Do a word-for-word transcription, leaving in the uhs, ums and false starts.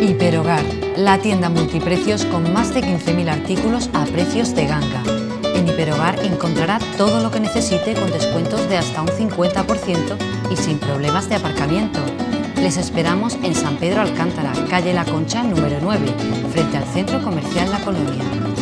Hiperhogar, la tienda multiprecios con más de quince mil artículos a precios de ganga. En Hiperhogar encontrará todo lo que necesite con descuentos de hasta un cincuenta por ciento y sin problemas de aparcamiento. Les esperamos en San Pedro Alcántara, calle La Concha número nueve, frente al Centro Comercial La Colonia.